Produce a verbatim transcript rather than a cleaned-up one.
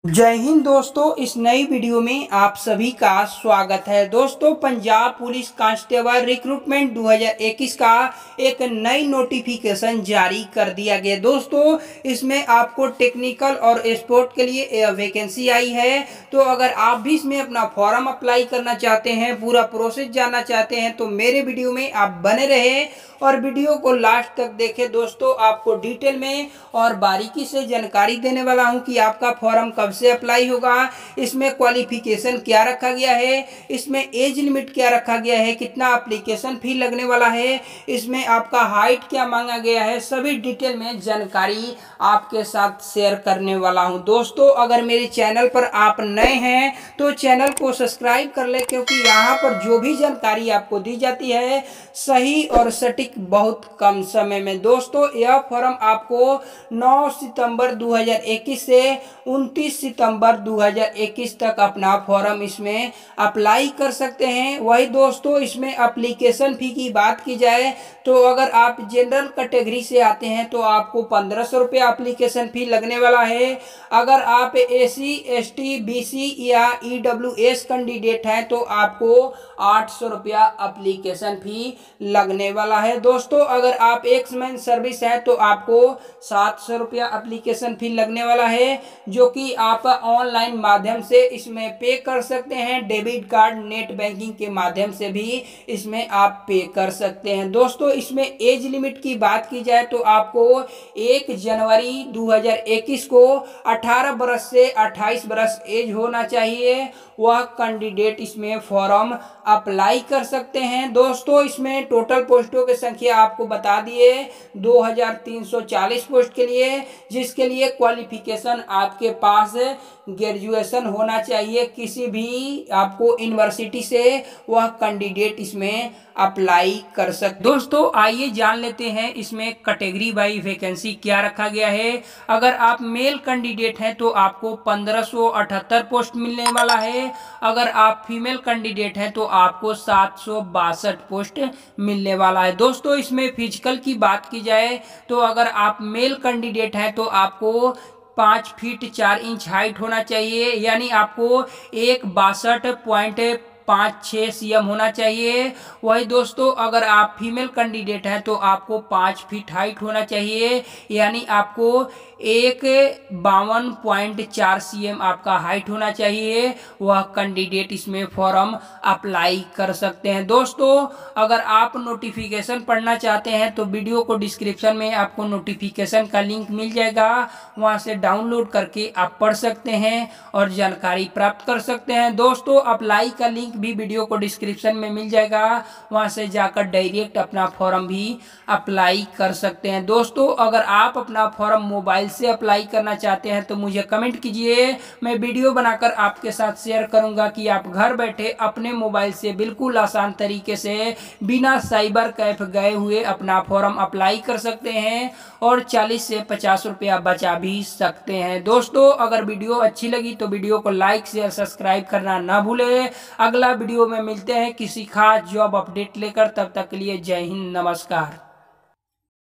जय हिंद दोस्तों, इस नई वीडियो में आप सभी का स्वागत है। दोस्तों, पंजाब पुलिस कांस्टेबल रिक्रूटमेंट दो हज़ार इक्कीस का एक नई नोटिफिकेशन जारी कर दिया गया। दोस्तों, इसमें आपको टेक्निकल और स्पोर्ट के लिए वैकेंसी आई है। तो अगर आप भी इसमें अपना फॉर्म अप्लाई करना चाहते हैं, पूरा प्रोसेस जानना चाहते हैं, तो मेरे वीडियो में आप बने रहे और वीडियो को लास्ट तक देखें। दोस्तों, आपको डिटेल में और बारीकी से जानकारी देने वाला हूं कि आपका फॉर्म कब से अप्लाई होगा, इसमें क्वालिफिकेशन क्या रखा गया है, इसमें एज लिमिट क्या रखा गया है, कितना एप्लीकेशन फी लगने वाला है, इसमें आपका हाइट क्या मांगा गया है, सभी डिटेल में जानकारी आपके साथ शेयर करने वाला हूं। दोस्तों, अगर मेरे चैनल पर आप नए हैं तो चैनल को सब्सक्राइब कर ले, क्योंकि यहाँ पर जो भी जानकारी आपको दी जाती है सही और सटीक बहुत कम समय में। दोस्तों, यह फॉर्म आपको नौ सितंबर दो हज़ार इक्कीस से उनतीस सितंबर दो हज़ार इक्कीस तक अपना फॉर्म इसमें अप्लाई कर सकते हैं। वही दोस्तों, इसमें एप्लीकेशन फी की बात की जाए तो अगर आप जनरल कैटेगरी से आते हैं तो आपको पंद्रह सौ रुपया एप्लीकेशन फी लगने वाला है। अगर आप A C S T B C या ई डब्ल्यू एस कैंडिडेट हैं तो आपको आठ सौ रुपया एप्लीकेशन फी लगने वाला है। दोस्तों, अगर आप एक्स मैन सर्विस है तो आपको सात सौ रुपया एप्लीकेशन फी लगने वाला है, जो कि आप ऑनलाइन माध्यम से इसमें पे कर सकते हैं। डेबिट कार्ड, नेट बैंकिंग के माध्यम से भी इसमें आप पे कर सकते हैं। दोस्तों, इसमें एज लिमिट की बात की जाए तो आपको एक जनवरी दो हज़ार इक्कीस को अठारह बरस से अट्ठाईस बरस एज होना चाहिए, वह कैंडिडेट इसमें फॉर्म अप्लाई कर सकते हैं। दोस्तों, इसमें टोटल पोस्टों की संख्या आपको बता दिए दो हज़ार तीन सौ चालीस पोस्ट के लिए, जिसके लिए क्वालिफिकेशन आपके पास ग्रेजुएशन होना चाहिए किसी भी आपको यूनिवर्सिटी से, वह कैंडिडेट इसमें अप्लाई कर सकते। दोस्तों, आइए जान लेते हैं इसमें कैटेगरी बाई वैकेंसी क्या रखा गया है। अगर आप मेल कैंडिडेट हैं तो आपको पंद्रह सौ अठहत्तर पोस्ट मिलने वाला है। अगर आप फीमेल कैंडिडेट हैं तो आपको सात सौ बासठ पोस्ट मिलने वाला है। दोस्तों, इसमें फिजिकल की बात की जाए तो अगर आप मेल कैंडिडेट हैं तो आपको पाँच फीट चार इंच हाइट होना चाहिए, यानी आपको एक बासठ पॉइंट पाँच छः सी एम होना चाहिए। वही दोस्तों, अगर आप फीमेल कैंडिडेट हैं तो आपको पाँच फीट हाइट होना चाहिए, यानी आपको एक बावन पॉइंट चार सी एम आपका हाइट होना चाहिए। वह कैंडिडेट इसमें फॉर्म अप्लाई कर सकते हैं। दोस्तों, अगर आप नोटिफिकेशन पढ़ना चाहते हैं तो वीडियो को डिस्क्रिप्शन में आपको नोटिफिकेशन का लिंक मिल जाएगा, वहां से डाउनलोड करके आप पढ़ सकते हैं और जानकारी प्राप्त कर सकते हैं। दोस्तों, अप्लाई का लिंक भी वीडियो को डिस्क्रिप्शन में मिल जाएगा, वहां से जाकर डायरेक्ट अपना फॉर्म भी अप्लाई कर सकते हैं। दोस्तों, अगर आप अपना फॉर्म मोबाइल से अप्लाई करना चाहते हैं तो मुझे कमेंट कीजिए, मैं वीडियो बनाकर आपके साथ शेयर करूंगा कि आप घर बैठे अपने मोबाइल से बिल्कुल आसान तरीके से बिना साइबर कैफ गए हुए अपना फॉर्म अप्लाई कर सकते हैं और चालीस से पचास रुपया बचा भी सकते हैं। दोस्तों, अगर वीडियो अच्छी लगी तो वीडियो को लाइक शेयर सब्सक्राइब करना ना भूलें। अगला वीडियो में मिलते हैं किसी खास जॉब अपडेट लेकर, तब तक के लिए जय हिंद, नमस्कार।